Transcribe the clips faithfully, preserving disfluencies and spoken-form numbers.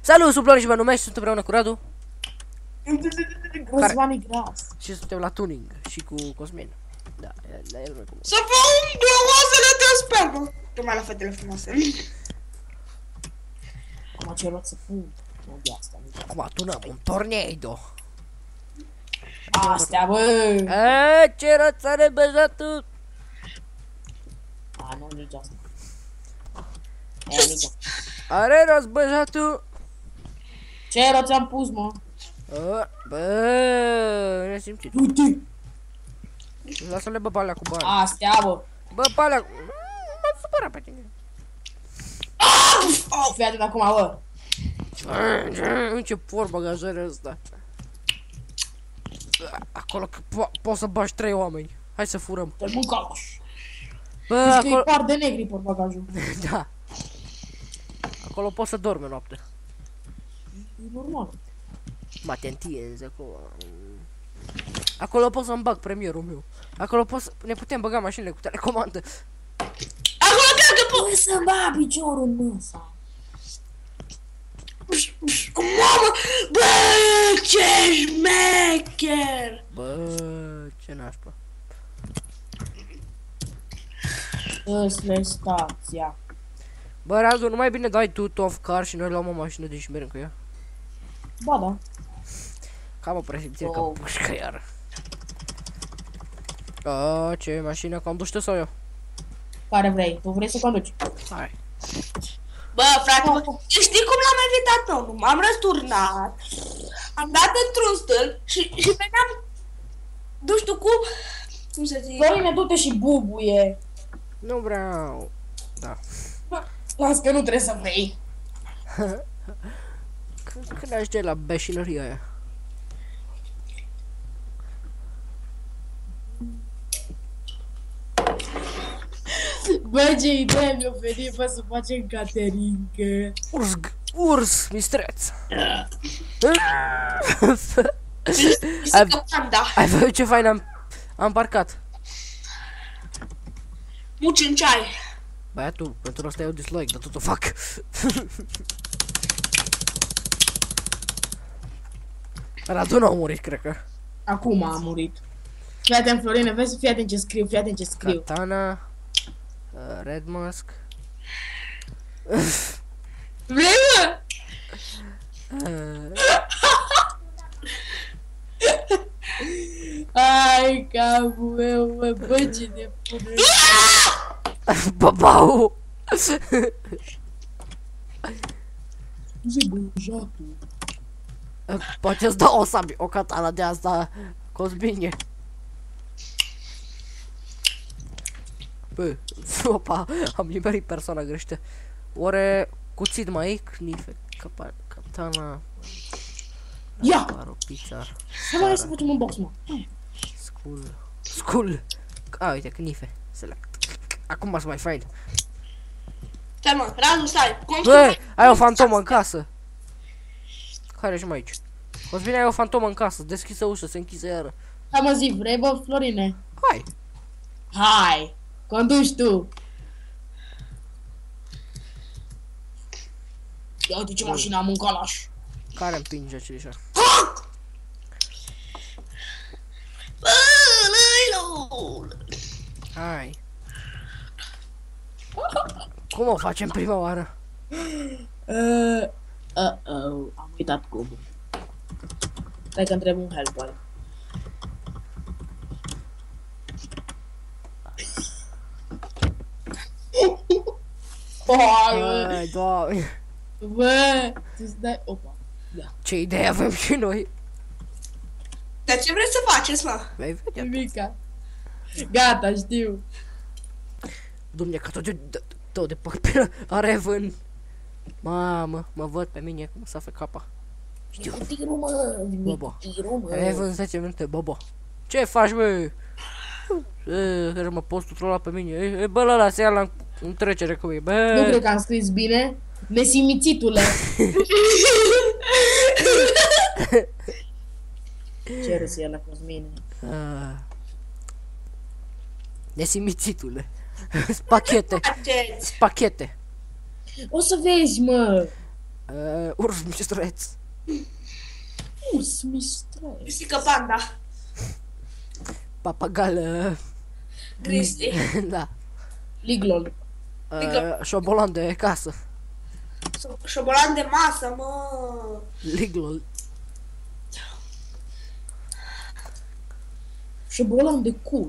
Salut, sunt Flori și mă numesc și sunt împreună cu Radu. Răzvani Gras. Și suntem la tuning și cu Cosmin. Da, la el nu. Să vă umblă oasele de spermă. Numai la fetele frumoase. Acum ce rog să fug. Nu de asta. Acum tunăm un tornado. Astea, bă. Eee, ce rost are băjatul? A, nu, nici asta. E, nici asta. Are rost băjatul? Ce rost ți-am pus, mă? Bă, bă, nesimțit. Uite. Lasă-le bă pe alea cu bani. Astea, bă. Bă, pe alea... M-am supărat pe tine. Oh, fii atent acum, bă. În ce for bagajare ăsta. Acolo că po poți să bagi trei oameni. Hai să furăm. Te-l mâncalaș. Bă, Zici că e acolo... par de negri por bagajul. Da. Acolo poți să dormi noapte. E normal. Mă, te întinzi acolo. Acolo pot să-mi bag premierul meu. Acolo pot să... ne putem băga mașinile cu telecomandă. Acolo cred că pot. Păi să-mi bag piciorul în mâsa. Mamă, bă, ce șmecher. Bă, ce nașpa. Dă-ți-le stația. Bă, Radu, nu mai bine dai tu off car și noi luăm o mașină de și mergem cu ea? Ba da. Cam o presimțire Oh. că pușcă iară. A, ce mașină, conduci tu sau eu? Care vrei? Tu vrei să conduci? Hai. Bă, frate, bă, știi cum l-am evitat omul? M-am răsturnat, am dat într-un stâlp și, și veneam, nu știu cum, cum să zic. Florine, du-te și bubuie. Nu vreau. Da. Las că nu trebuie să vrei. Când, când ajunge la beșinăria aia? Bă, ce idee mi-a venit, bă, să facem caterincă. Urs, urs, mistreț. Ai, Că panda, ai văzut ce fain am, am parcat? muci în ceai. Băiatul, pentru asta eu dislike, dar tot o fac. Radu nu a murit, cred că. Acum a murit. Fii atent, Florine, vezi, fii atent ce scriu, fii atent ce scriu. Katana, uh, Red Mask. Vrei, mă? Uh, Ai, capul meu, bă, bă, ce nebune. Babau! Ce băjatul. Poate îți dau o sabie, o katana de asta, Cosmine. Bă, opa, am nimerit persoana greșită. Oare cuțit mai e? Knife, capa, katana, Ia! paro, pizza, Hai mai să facem un box, mă. skull, skull. A, uite, knife, select. Acum mă să mai fain. Stai, mă, Radu, stai. Cum Bă, ai o fantomă în casă. Care ești mai aici? Cosmine, ai o fantomă în casă, deschisă ușa, se închise iară. Hai mă zi, vrei, bă, Florine? Hai! Hai! Conduci tu! Ia uite ce mașină am în calaș. Care împinge acelișa? Bă, lăilo. Hai! Cum o facem prima oară? Uh, uh, uh, am uitat cum. Stai că întreb un helper. Hai, doamne! Bă, tu stai... Opa, da. Ce idee avem și noi? Dar ce vreți să faceți, mă? Vei vedea. Nimica. Gata, știu. Dumne, că tot de, tot de pe Raven. Mamă, mă văd pe mine cum să fac capa. Știu. Tirul, mă, Bobo. tirul, mă. Raven zece minute, bobo. Ce faci, bă? E, care mă poți tu trola pe mine? E, e bă, ăla se ia la în trecere cu mine, bă. Nu cred că am scris bine. Nesimțitule. Ce râs e la Cosmine? Ah. Nesimțitule. Spachete, Faceți. spachete. O să vezi, mă. Uh, urs mistreț. Urs mistreț. Pisică panda. Papagal. Uh, Grizzly. da. Liglol. Uh, șobolan de casă. Șobolan de masă, mă. Liglol. Șobolan de cur.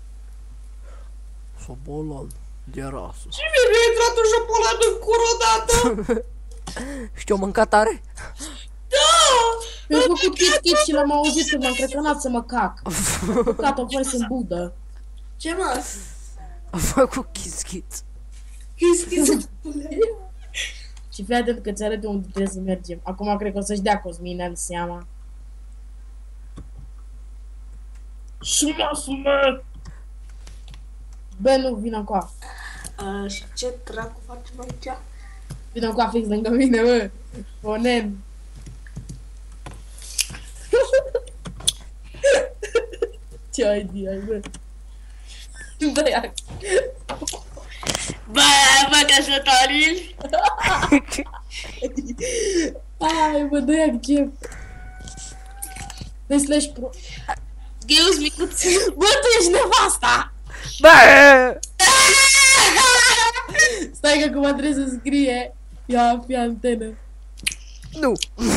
Șobolan de rasă. Și mie mi-a intrat un șobolan în cur odată. Și te-o mâncat tare? Da! Mi-a făcut chit-chit și l-am auzit când m-am crecănat să mă cac. Păcat, o fost în budă. Ce mă? A făcut chis-chis. Chis-chis. Și fii atent că ți arăt unde trebuie să mergem. Acum cred că o să-și dea Cosmin, am seama. Și mă sume! Bă, nu, vină încoa. Uh, și ce dracu facem aici? Vină încoa fix lângă mine, bă. Ponen. Ce ai de ai, bă? Băiat. Bă, bă, căsătorili! Hai, bă, dă-i accept. Dă-i slash pro. Gheus micuț. Bă, tu ești nevasta! Bă! Stai că acum trebuie să scrie. Ia, fi antenă. Nu!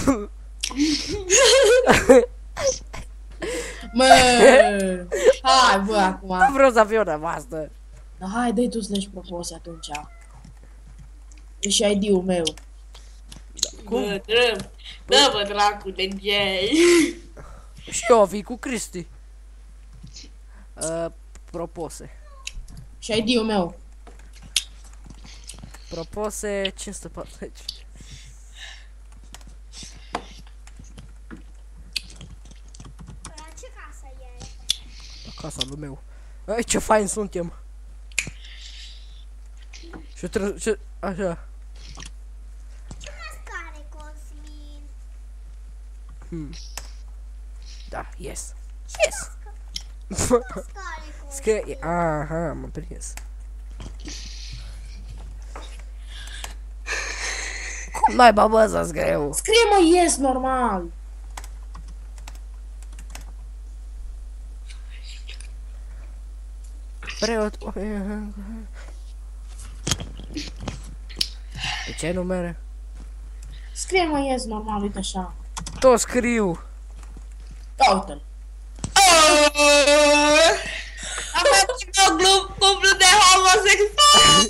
Mă! Hai, bă, acum. Nu vreau să fiu nevastă. Da, hai, dă-i tu slash propose atunci. E și I D-ul meu. Bă, dă, dă, bă, dracu de gay. Și eu vii cu Cristi. Uh, propose. Și I D-ul meu. Propose cinci sute patruzeci. La ce casă e? La casa lui meu. Ai, ce fain suntem. Și trebuie... Ce... Așa. Ce mască are Cosmin? Hmm. Da, yes. Yes. Mască are Cosmin? Scrie... Aha, m-am prins. Cum naiba, bă, să scriu? Scrie, mă, yes, normal. Preot... De ce numere? Scrie, mă, yes, normal, uite așa. Tot scriu. Da, uite-l. Am făcut o glum cuplu de homosexual.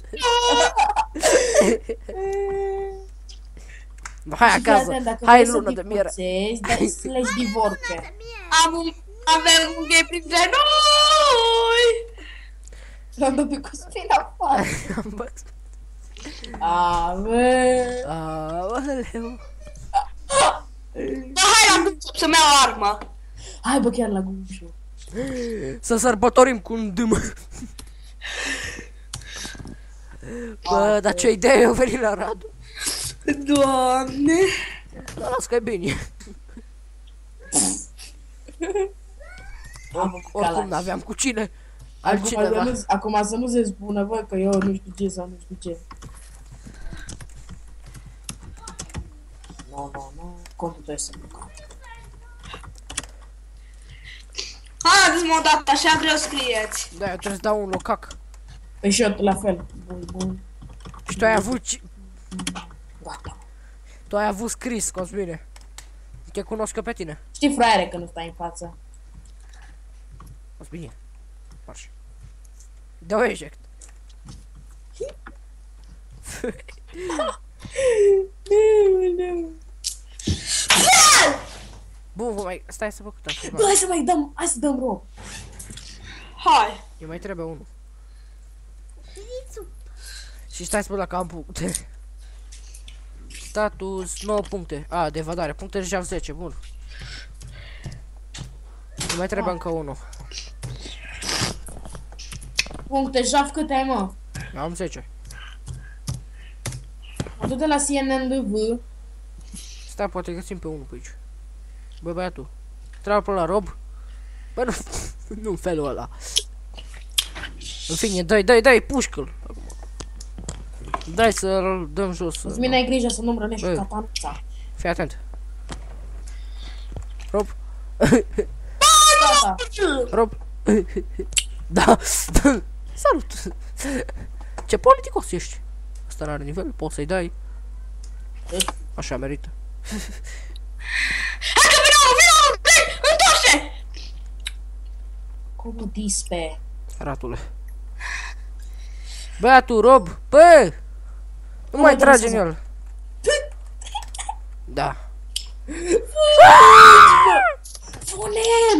Hai acasă. Hai lună de miere. Dai slash divorce. Am un... Avem un gay printre noi. L-am dat pe Cosmin afară. Am văzut. A, bă. Aoleu. Bă, hai la duș să-mi iau o armă. Hai, bă, chiar la gușă. Să sărbătorim cu un dâm. Bă, dar ce idee eu venit la Radu. Doamne. Da, las că e bine. Oricum n-aveam cu cine. Altcineva. Acum, acum să nu se spună, bă, că eu nu știu ce sau nu știu ce. Nu, nu, nu. Contul tău este blocat. Haideți mă odată, așa greu scrieți. Da, eu trebuie să dau un locac. Păi și eu la fel. Bun, bun. Și tu ai avut... ci- Gata. Tu ai avut scris, Cosmine. Te cunosc pe tine. Știi, fraiere, că nu stai în față. Cosmine. Marș. Dă-o eject. Bun, vă mai... Stai să vă câtă ceva. Bă, hai să mai dăm, hai să dăm rob. Hai. Eu mai trebuie unul. Crițu. Și stai să văd dacă am puncte. Status nouă puncte. A, de evadare. Puncte deja zece, bun. Nu mai trebuie încă unul. Puncte, jaf câte ai, mă? Am zece. Mă du-te la C N N D V. Stai, poate găsim pe unul pe aici. Bă, băiatul. Trebuie pe la rob. Bă, nu, nu în felul ăla. În fine, dai, dai, dai, pușcă-l. Dai să-l dăm jos. Cosmin, ai grijă să nu-mi rănești Bă. catanuța. Fii atent. Rob. Gata. Rob. Da. Salut. Ce politicos ești. Asta n-are nivel, poți să-i dai. Așa merită. Hai că vină, vină, vină, întoarce! Cum dispe. Ratule. Băiatul Rob, bă! Nu mai trage în el. Da. Funem!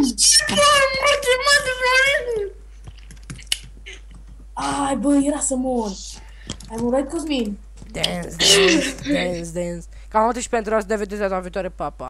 Ai, bă, era să mor. Ai murit, Cosmin? Dance, dance, dance, dance. Cam atât și pentru azi, ne vedem data viitoare, papa.